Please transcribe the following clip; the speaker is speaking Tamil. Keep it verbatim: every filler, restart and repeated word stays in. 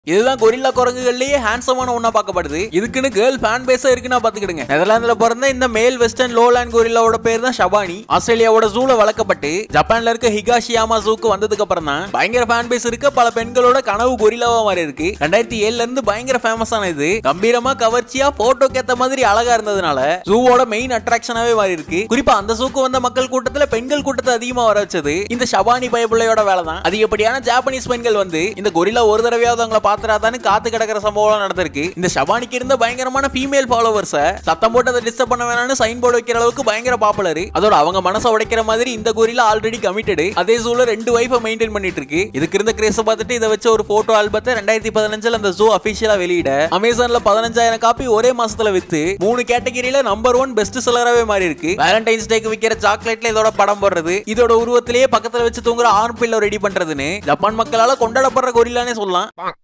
இதுதான் கொரில்லா குரங்குகள்லயே ஹேண்ட்ஸமான ஒண்ணா பார்க்கப்படுது. இதுக்குன்னு கேர்ள் ஃபேன் பேஸா இருக்குன்னா பாத்துக்கிடுங்க. நெதர்லாந்துல பிறந்த இந்த மேல் வெஸ்டர்ன் லோலாண்ட் கொரில்லாவோட பேர் தான் ஷபானி. ஆஸ்திரேலியாவோட ஜூல வளர்க்கப்பட்டு ஜப்பான்ல இருக்க ஹிகாஷியாமா ஜூக்கு வந்ததுக்கு அப்புறம் தான் பயங்கர ஃபேன் பேஸ் இருக்க பல பெண்களோட கனவு கொரில்லாவா மாறி இருக்கு. ரெண்டாயிரத்தி ஏழுல இருந்து பயங்கர ஃபேமஸான இது கம்பீரமா கவர்ச்சியா போட்டோக்கு ஏத்த மாதிரி அழகா இருந்ததுனால ஜூவோட மெயின் அட்ராக்ஷனாவே மாறி இருக்கு. குறிப்பா அந்த ஜூக்கு வந்த மக்கள் கூட்டத்துல பெண்கள் கூட்டத்தை அதிகமா வர வச்சது இந்த ஷபானி பயப்புள்ளையோட வேலை தான். அதிகப்படியான ஜாப்பனீஸ் பெண்கள் வந்து இந்த கொரில்லா ஒரு தடவையாவது அவங்களை பாத்துறாதான்னு காத்து கிடக்கிற சம்பவம் நடந்திருக்கு. இந்த ஷபானிக்கு இருந்த பயங்கரமான ஃபீமேல் ஃபாலோவர்ஸ் சத்தம் போட்டு அதை டிஸ்டர்ப் பண்ண வேணாம்னு சைன் போர்டு வைக்கிற அளவுக்கு பயங்கர பாப்புலர். அதோட அவங்க மனசை உடைக்கிற மாதிரி இந்த கொரில்லா ஆல்ரெடி கமிட்டட். அதே ஜூல ரெண்டு வைஃபை மெயின்டைன் பண்ணிட்டு இருக்கு. இதுக்கு இருந்த கிரேஸ் பார்த்துட்டு இதை வச்ச ஒரு போட்டோ ஆல்பத்தை ரெண்டாயிரத்தி பதினஞ்சுல அந்த ஜூ அபிஷியலா வெளியிட அமேசான்ல பதினஞ்சாயிரம் காப்பி ஒரே மாசத்துல வித்து மூணு கேட்டகரியில நம்பர் ஒன் பெஸ்ட் செல்லராவே மாறி இருக்கு. வேலண்டைன்ஸ் டேக்கு விக்கிற சாக்லேட்ல இதோட படம் போடுறது, இதோட உருவத்திலேயே பக்கத்துல வச்சு தூங்குற ஆர்ம் பில்லோ ரெடி பண்றதுன்னு ஜப்பான் மக்களால கொண்டாடப்படுற கொரில்லானே சொல்லலாம்.